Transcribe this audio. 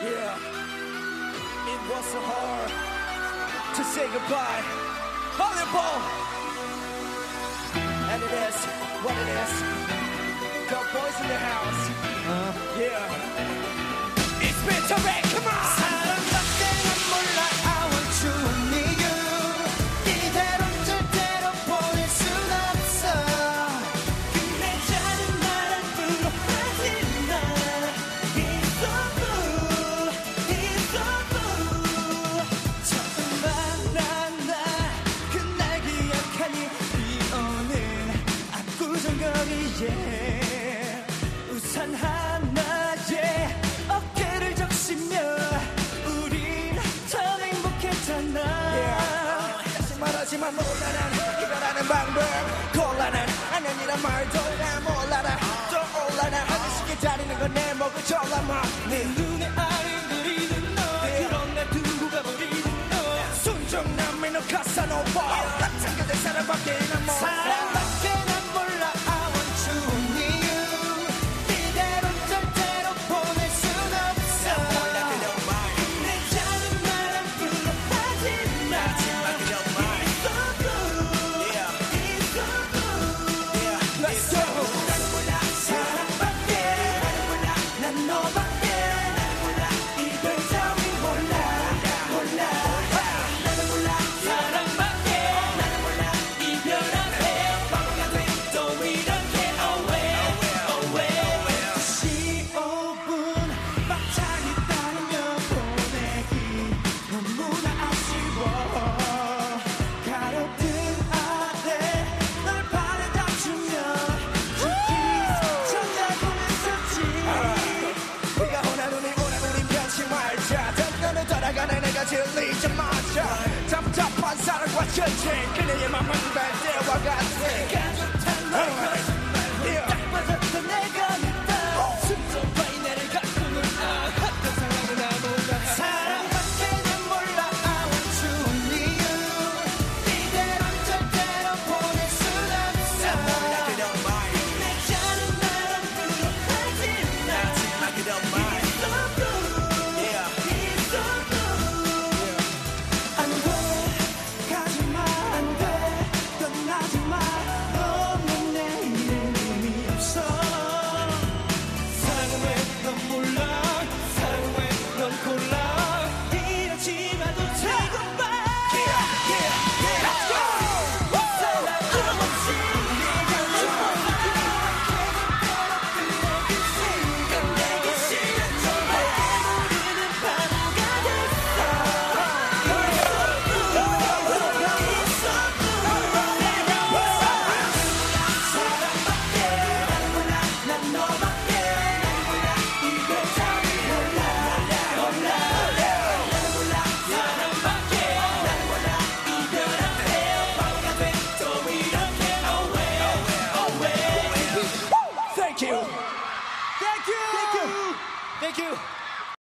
Yeah, it was so hard to say goodbye. Horrible, and it is what it is. The boys in the house. Yeah, it's BTOB. Come on. 사랑밖에 난 몰라. I want you and you. 이대로 절대로 보낼 순 없어. 끝내자는 말 함부로 하지 마. It's so blue, it's so blue. 처음 만난 날 그날 기억하니 비 오는 압구정 거리에 우산 하나에 어깨를 적시며 우린 참 행복했잖아. 다시 말하지만 몰라 난 이거라는 방법 곤란한 아니란 말도 난 몰라라 또 올라나 아저씨 기다리는 건 내 목을 졸라마 내 눈에 아른거리는 너 그런 날 두고 가버리는 너 순정남의 너 카사노바 같은 그대 사랑밖에 난 몰라 사랑밖에 난 몰라. I want you and you. 이대로 절대로 보낼 순 없어. 끝내자는 말 함부로 하지 마 It's so blue, it's so blue Let's go. 나는 몰라 사랑밖에 난 너밖에 이별 따윈 몰라 나는 몰라 사랑밖에 나는 몰라 이별 앞에 바보가 돼 또 이렇게 away 15분 막차기 따르며 보내기 너무나 아쉬워. 가로등 아래 널 바래다 주며 죽기 전날 보냈었지. 네가 원하는 우린 변치 말자 던전을 돌아가는 내가 질리지 마자 답답한 사랑과 전쟁 그녀의 맘만 밟대